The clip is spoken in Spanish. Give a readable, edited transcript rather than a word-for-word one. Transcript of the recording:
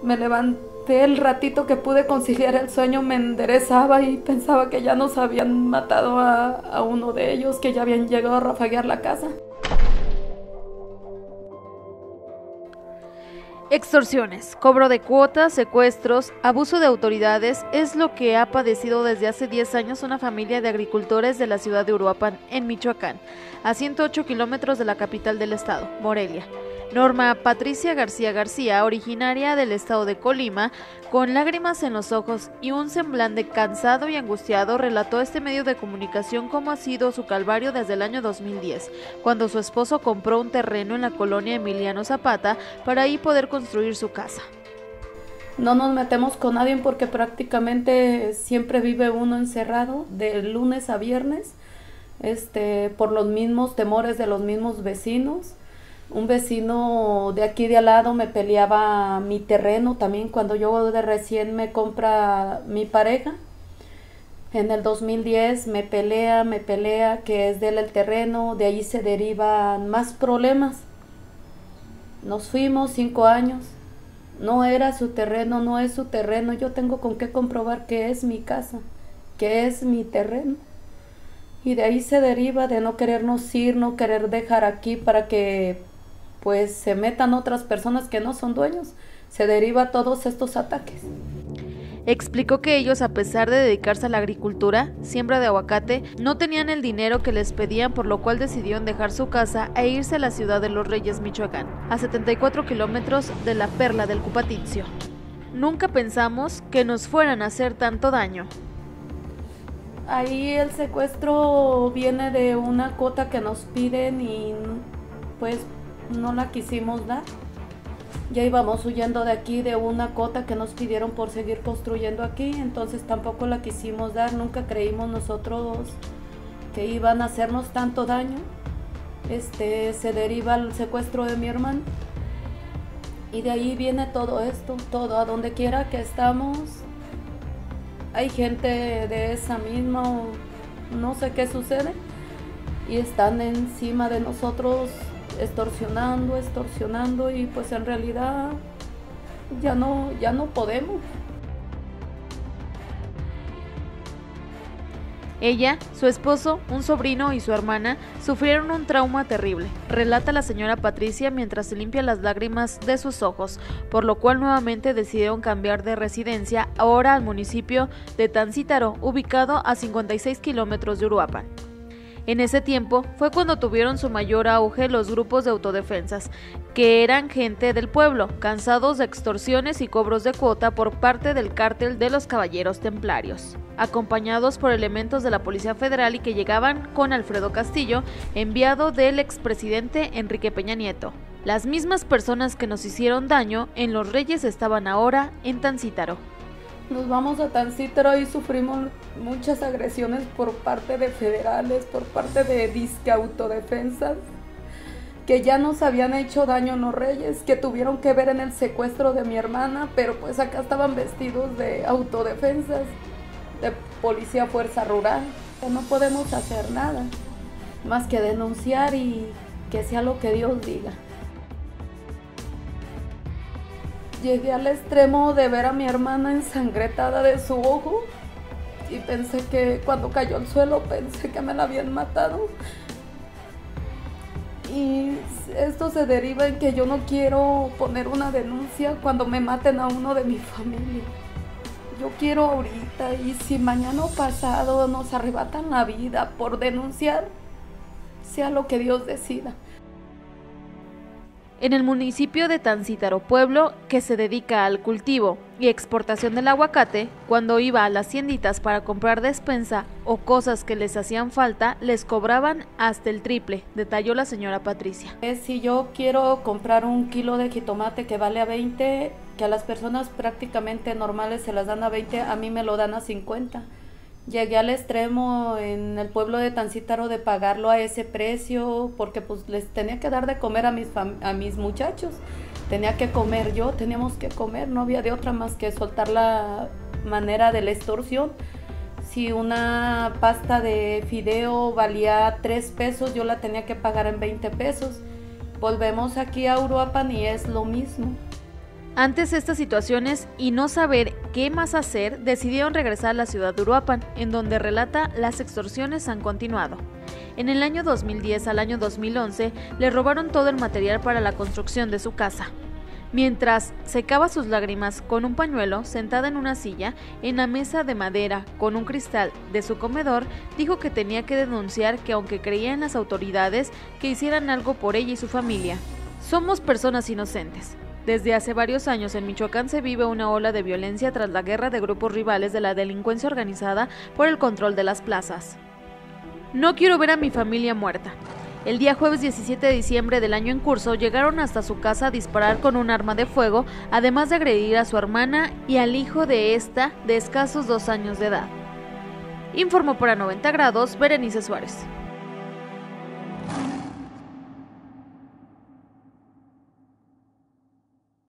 Me levanté el ratito que pude conciliar el sueño, me enderezaba y pensaba que ya nos habían matado a uno de ellos, que ya habían llegado a rafaguear la casa. Extorsiones, cobro de cuotas, secuestros, abuso de autoridades es lo que ha padecido desde hace 10 años una familia de agricultores de la ciudad de Uruapan, en Michoacán, a 108 kilómetros de la capital del estado, Morelia. Norma Patricia García García, originaria del estado de Colima, con lágrimas en los ojos y un semblante cansado y angustiado, relató a este medio de comunicación cómo ha sido su calvario desde el año 2010, cuando su esposo compró un terreno en la colonia Emiliano Zapata para ahí poder construir su casa. No nos metemos con nadie porque prácticamente siempre vive uno encerrado de lunes a viernes, por los mismos temores de los mismos vecinos. Un vecino de aquí de al lado me peleaba mi terreno también cuando yo de recién me compra mi pareja. En el 2010 me pelea que es de él el terreno, de ahí se derivan más problemas. Nos fuimos 5 años, no era su terreno, no es su terreno, yo tengo con qué comprobar que es mi casa, que es mi terreno. Y de ahí se deriva de no querernos ir, no querer dejar aquí para que pues se metan otras personas que no son dueños, se deriva todos estos ataques. Explicó que ellos, a pesar de dedicarse a la agricultura, siembra de aguacate, no tenían el dinero que les pedían, por lo cual decidieron dejar su casa e irse a la ciudad de Los Reyes, Michoacán, a 74 kilómetros de la perla del Cupatitcio. Nunca pensamos que nos fueran a hacer tanto daño. Ahí el secuestro viene de una cuota que nos piden y pues no la quisimos dar. Ya íbamos huyendo de aquí de una cuota que nos pidieron por seguir construyendo aquí, entonces tampoco la quisimos dar. Nunca creímos nosotros que iban a hacernos tanto daño. Se deriva el secuestro de mi hermano y de ahí viene todo esto, todo. A donde quiera que estamos hay gente de esa misma, no sé qué sucede, y están encima de nosotros extorsionando y pues en realidad ya no podemos. Ella, su esposo, un sobrino y su hermana sufrieron un trauma terrible, relata la señora Patricia mientras se limpia las lágrimas de sus ojos, por lo cual nuevamente decidieron cambiar de residencia, ahora al municipio de Tancítaro, ubicado a 56 kilómetros de Uruapan. En ese tiempo fue cuando tuvieron su mayor auge los grupos de autodefensas, que eran gente del pueblo, cansados de extorsiones y cobros de cuota por parte del cártel de los Caballeros Templarios, acompañados por elementos de la Policía Federal y que llegaban con Alfredo Castillo, enviado del expresidente Enrique Peña Nieto. Las mismas personas que nos hicieron daño en Los Reyes estaban ahora en Tancítaro. Nos vamos a Tancítaro y sufrimos muchas agresiones por parte de federales, por parte de disque autodefensas, que ya nos habían hecho daño en Los Reyes, que tuvieron que ver en el secuestro de mi hermana, pero pues acá estaban vestidos de autodefensas, de policía fuerza rural. No podemos hacer nada más que denunciar y que sea lo que Dios diga. Llegué al extremo de ver a mi hermana ensangrentada de su ojo y pensé que cuando cayó al suelo pensé que me la habían matado. Y esto se deriva en que yo no quiero poner una denuncia cuando me maten a uno de mi familia. Yo quiero ahorita, y si mañana o pasado nos arrebatan la vida por denunciar, sea lo que Dios decida. En el municipio de Tancítaro, pueblo que se dedica al cultivo y exportación del aguacate, cuando iba a las tienditas para comprar despensa o cosas que les hacían falta, les cobraban hasta el triple, detalló la señora Patricia. Si yo quiero comprar un kilo de jitomate que vale a 20, que a las personas prácticamente normales se las dan a 20, a mí me lo dan a 50. Llegué al extremo en el pueblo de Tancítaro de pagarlo a ese precio porque pues les tenía que dar de comer a mis muchachos. Tenía que comer yo, teníamos que comer, no había de otra más que soltar la manera de la extorsión. Si una pasta de fideo valía 3 pesos, yo la tenía que pagar en 20 pesos. Volvemos aquí a Uruapan y es lo mismo. Ante estas situaciones y no saber qué más hacer, decidieron regresar a la ciudad de Uruapan, en donde relata las extorsiones han continuado. En el año 2010 al año 2011 le robaron todo el material para la construcción de su casa. Mientras secaba sus lágrimas con un pañuelo, sentada en una silla, en la mesa de madera con un cristal de su comedor, dijo que tenía que denunciar que aunque creía en las autoridades, que hicieran algo por ella y su familia. Somos personas inocentes. Desde hace varios años en Michoacán se vive una ola de violencia tras la guerra de grupos rivales de la delincuencia organizada por el control de las plazas. No quiero ver a mi familia muerta. El día jueves 17 de diciembre del año en curso llegaron hasta su casa a disparar con un arma de fuego, además de agredir a su hermana y al hijo de esta de escasos 2 años de edad. Informó para 90 grados Berenice Suárez.